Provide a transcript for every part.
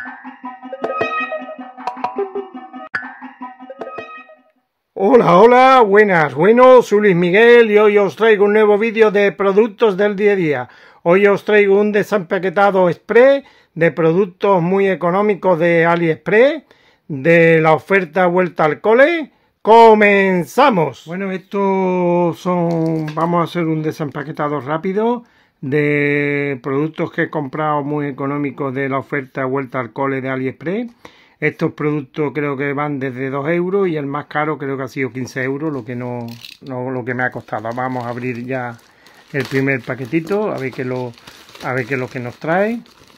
Hola, hola, buenas, soy Luis Miguel y hoy os traigo un nuevo vídeo de productos del día a día. Hoy os traigo un desempaquetado express de productos muy económicos de AliExpress, de la oferta Vuelta al Cole. ¡Comenzamos! Bueno, vamos a hacer un desempaquetado rápido de productos que he comprado muy económicos de la oferta Vuelta al Cole de AliExpress. Estos productos creo que van desde 2 euros y el más caro creo que ha sido 15 euros, lo que lo que me ha costado. Vamos a abrir ya el primer paquetito, a ver qué es lo que nos trae.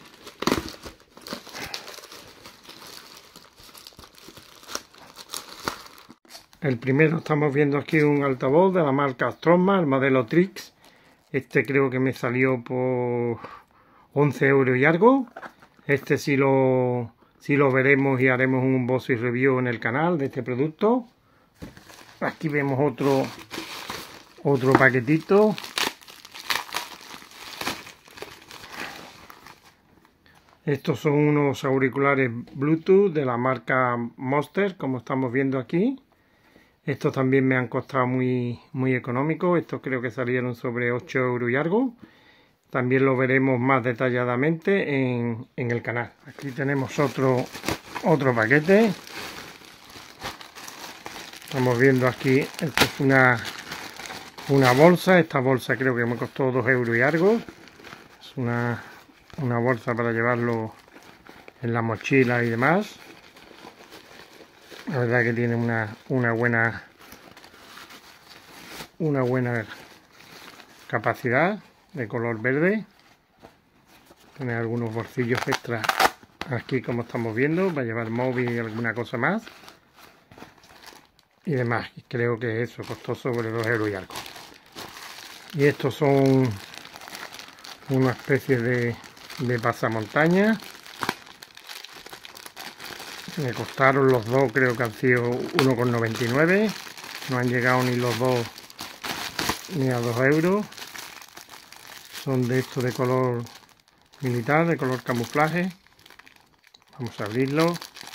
El primero estamos viendo aquí un altavoz de la marca Stroma, el modelo Trix. Este creo que me salió por 11 euros y algo. Este sí lo veremos y haremos un unboxing review en el canal de este producto. Aquí vemos otro paquetito. Estos son unos auriculares Bluetooth de la marca Monster, como estamos viendo aquí. Estos también me han costado muy económicos. Estos creo que salieron sobre 8 euros y algo. También lo veremos más detalladamente en el canal. Aquí tenemos otro paquete. Estamos viendo aquí, esto es una bolsa. Esta bolsa creo que me costó 2 euros y algo. Es una bolsa para llevarlo en la mochila y demás. La verdad que tiene una buena capacidad, de color verde. Tiene algunos bolsillos extra aquí, como estamos viendo, para llevar móvil y alguna cosa más y demás. Creo que eso costó sobre 2 euros y algo. Y estos son una especie de pasamontañas. Me costaron los dos, creo que han sido 1,99. No han llegado ni los dos ni a 2 euros. Son de estos de color militar, de color camuflaje. Vamos a abrirlo.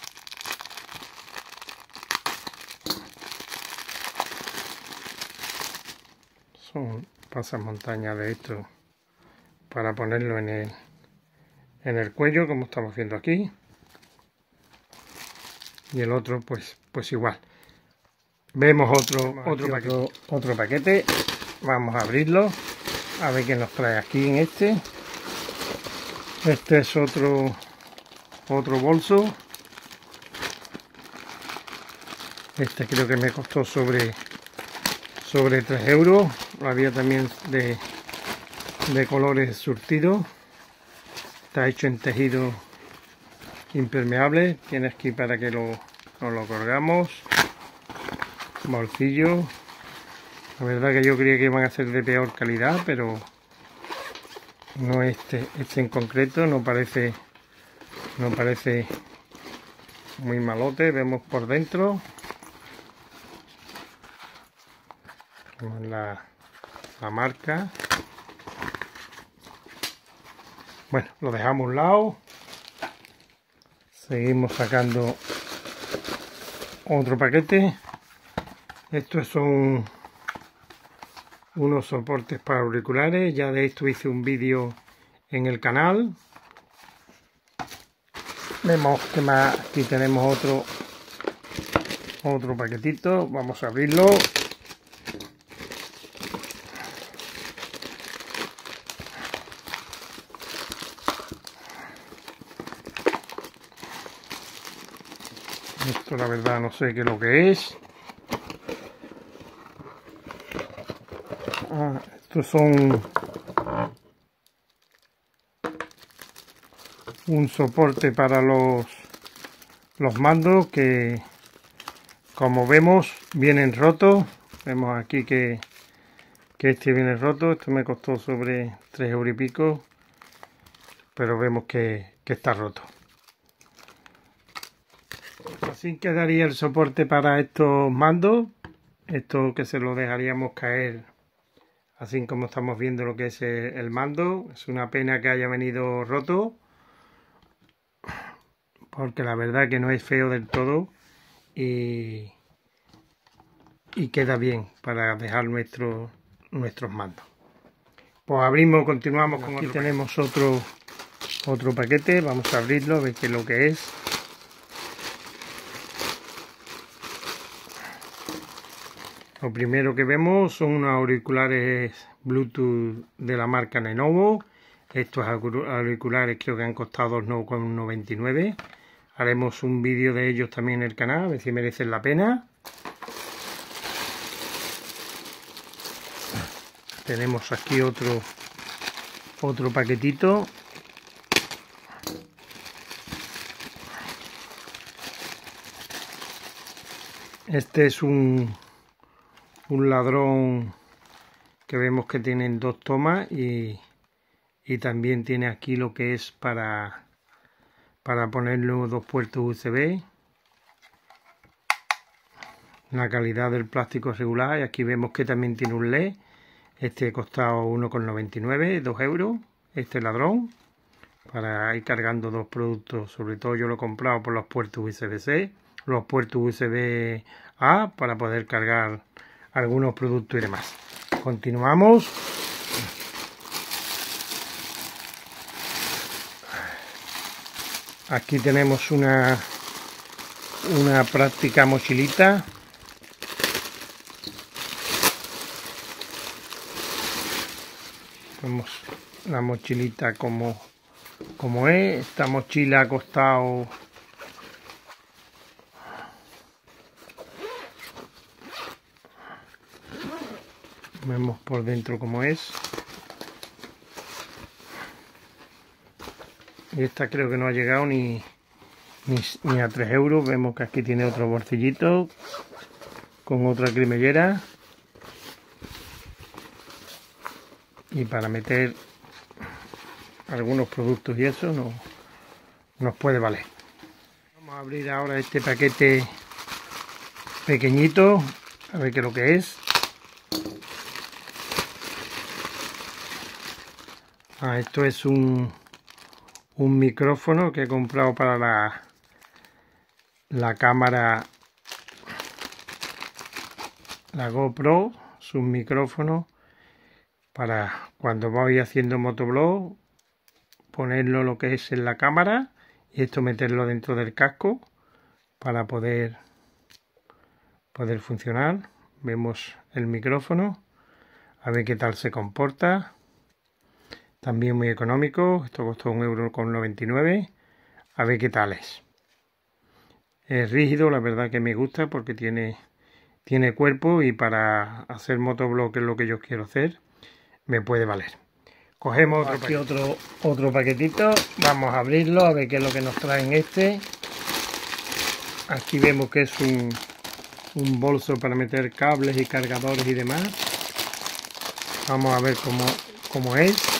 Son pasamontañas de estos para ponerlo en el cuello, como estamos viendo aquí. Y el otro pues igual. Vemos otro paquete. Vamos a abrirlo a ver qué nos trae aquí en este. Este es otro bolso. Este creo que me costó sobre 3 euros. Lo había también de colores surtidos. Está hecho en tejido impermeable. Tiene aquí para que nos lo colgamos. Bolsillo. La verdad que yo creía que iban a ser de peor calidad, pero no este en concreto no parece muy malote. Vemos por dentro. Vemos la marca. Bueno, lo dejamos a un lado. Seguimos sacando otro paquete. Estos son unos soportes para auriculares. Ya de esto hice un vídeo en el canal. Vemos que más aquí tenemos otro paquetito. Vamos a abrirlo. Esto la verdad no sé qué es lo que es. Estos son un soporte para los mandos que, como vemos, vienen rotos. Vemos aquí que este viene roto. Esto me costó sobre 3 euros y pico, pero vemos que está roto. Así quedaría el soporte para estos mandos. Esto que se lo dejaríamos caer así como estamos viendo lo que es el mando. Es una pena que haya venido roto. porque la verdad que no es feo del todo y queda bien para dejar nuestros mandos. Pues abrimos, continuamos con aquí. Tenemos otro paquete, vamos a abrirlo, a ver qué es lo que es. Lo primero que vemos son unos auriculares Bluetooth de la marca Lenovo. Estos auriculares creo que han costado 2,99 €. Haremos un vídeo de ellos también en el canal, a ver si merecen la pena. Tenemos aquí otro paquetito. Este es un ladrón que vemos que tienen 2 tomas y también tiene aquí lo que es para ponerle 2 puertos USB. La calidad del plástico es regular y aquí vemos que también tiene un LED. Este ha costado 1,99 €, 2 €, este ladrón, para ir cargando 2 productos. Sobre todo yo lo he comprado por los puertos USB-C, los puertos USB-A, para poder cargar algunos productos y demás. Continuamos. Aquí tenemos una práctica mochilita. Vemos la mochilita como es. Esta mochila ha costado vemos por dentro como es. Y esta creo que no ha llegado ni a 3 €. Vemos que aquí tiene otro bolsillito con otra cremallera. Y para meter algunos productos y eso nos puede valer. Vamos a abrir ahora este paquete pequeñito, a ver qué es lo que es. Esto es un micrófono que he comprado para la cámara, la GoPro. Es un micrófono para cuando voy haciendo motoblog, ponerlo lo que es en la cámara y esto meterlo dentro del casco para poder funcionar. Vemos el micrófono, a ver qué tal se comporta. También muy económico, esto costó 1,99 €. A ver qué tal es. Es rígido, la verdad que me gusta porque tiene cuerpo y para hacer motoblog, que es lo que yo quiero hacer, me puede valer. Cogemos otro paquetito, vamos a abrirlo a ver qué es lo que nos trae en este. Aquí vemos que es un bolso para meter cables y cargadores y demás. Vamos a ver cómo es.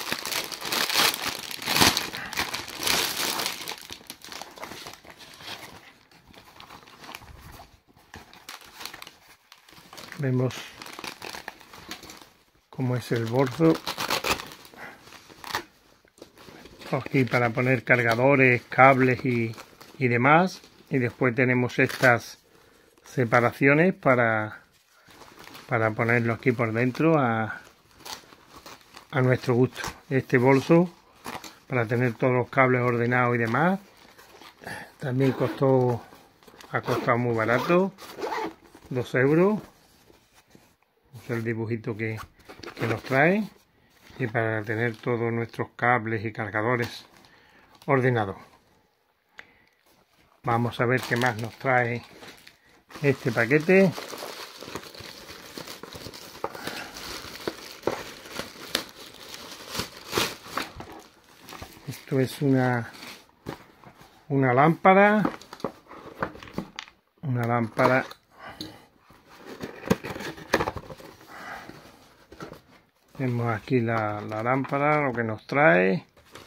Vemos cómo es el bolso. Aquí para poner cargadores, cables y demás. Y después tenemos estas separaciones para ponerlo aquí por dentro a nuestro gusto. Este bolso para tener todos los cables ordenados y demás. También ha costado muy barato, 2 €. Es el dibujito que nos trae. Y para tener todos nuestros cables y cargadores ordenados. Vamos a ver qué más nos trae este paquete. Esto es una lámpara. Una lámpara. Vemos aquí la lámpara, lo que nos trae.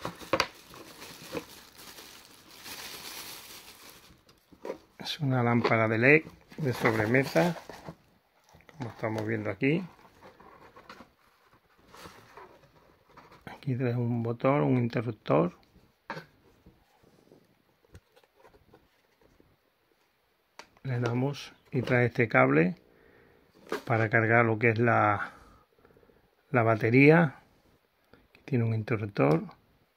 Es una lámpara de LED de sobremesa, como estamos viendo aquí. Aquí trae un botón, un interruptor. le damos y trae este cable para cargar lo que es la batería. Tiene un interruptor.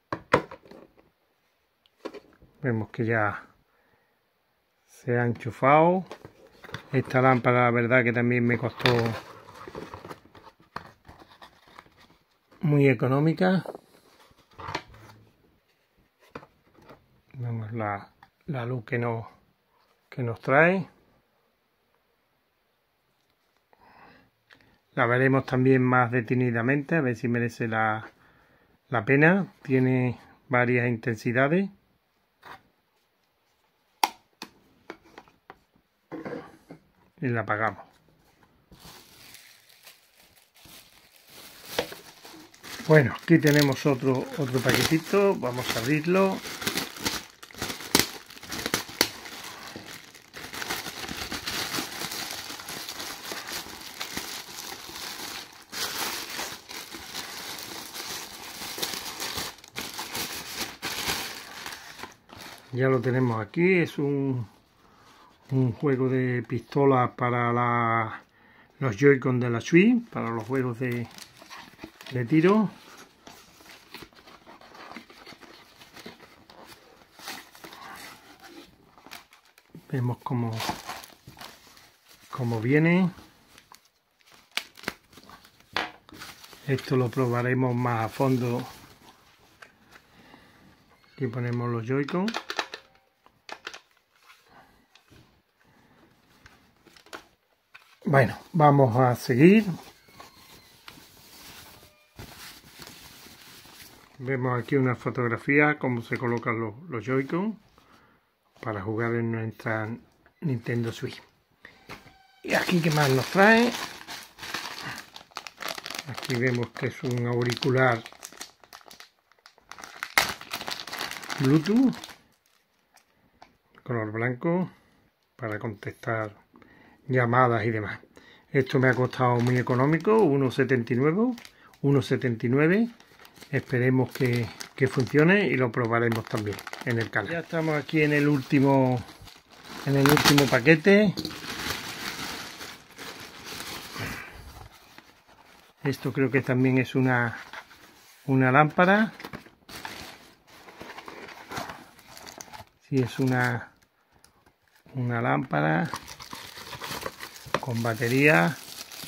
Vemos que ya se ha enchufado. Esta lámpara, la verdad que también me costó muy económica. Vemos la luz que nos trae. La veremos también más detenidamente, a ver si merece la pena. Tiene varias intensidades. Y la apagamos. Bueno, aquí tenemos otro paquetito. Vamos a abrirlo. Ya lo tenemos aquí. Es un juego de pistolas para los Joy-Con de la Switch, para los juegos de tiro. Vemos cómo viene. Esto lo probaremos más a fondo. Aquí ponemos los Joy-Con. Bueno, vamos a seguir. Vemos aquí una fotografía, cómo se colocan los Joy-Con para jugar en nuestra Nintendo Switch. Y aquí, ¿qué más nos trae? Aquí vemos que es un auricular Bluetooth, color blanco, para contestar llamadas y demás. Esto me ha costado muy económico, 1,79. Esperemos que funcione y lo probaremos también en el canal. Ya estamos aquí en el último paquete. Esto creo que también es una lámpara. Sí, es una lámpara con batería.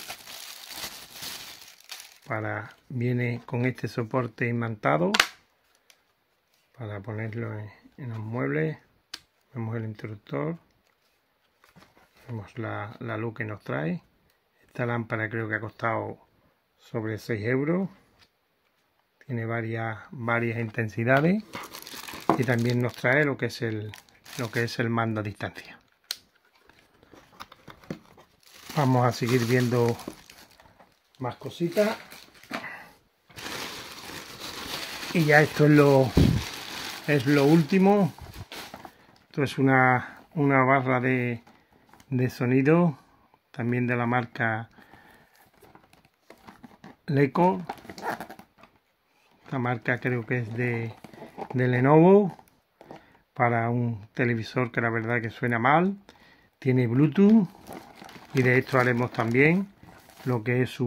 Viene con este soporte imantado para ponerlo en los muebles. Vemos el interruptor. Vemos la luz que nos trae. Esta lámpara creo que ha costado sobre 6 euros. Tiene varias intensidades. Y también nos trae lo que es el mando a distancia. Vamos a seguir viendo más cositas. Y ya esto es lo último. Esto es una barra de sonido, también de la marca Leco. Esta marca creo que es de Lenovo, para un televisor que la verdad que suena mal. Tiene Bluetooth y de esto haremos también lo que es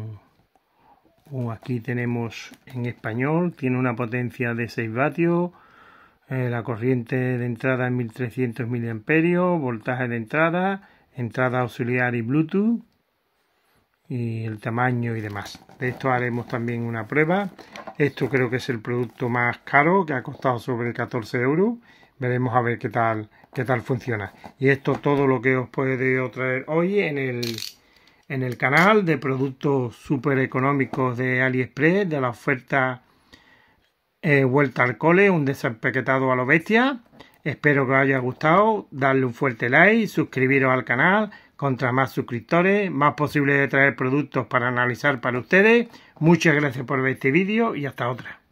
aquí tenemos en español. Tiene una potencia de 6 vatios, la corriente de entrada es 1300 mAh, voltaje de entrada auxiliar y Bluetooth, y el tamaño y demás. De esto haremos también una prueba. Esto creo que es el producto más caro, que ha costado sobre 14 euros. Veremos a ver qué tal funciona. Y esto todo lo que os puedo traer hoy en el canal de productos súper económicos de AliExpress, de la oferta Vuelta al Cole, un desempaquetado a lo bestia. Espero que os haya gustado. Darle un fuerte like, suscribiros al canal. Contra más suscriptores, más posible de traer productos para analizar para ustedes. Muchas gracias por ver este vídeo y hasta otra.